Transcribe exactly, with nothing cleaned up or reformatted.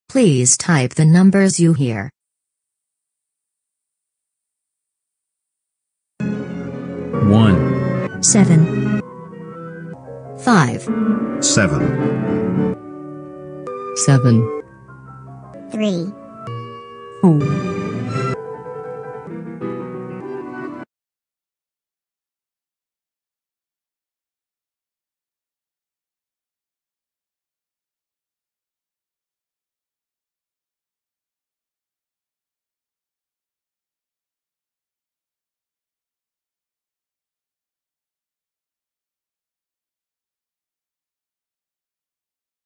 Please type the numbers you hear. One, Seven. Five. seven, seven, three, four,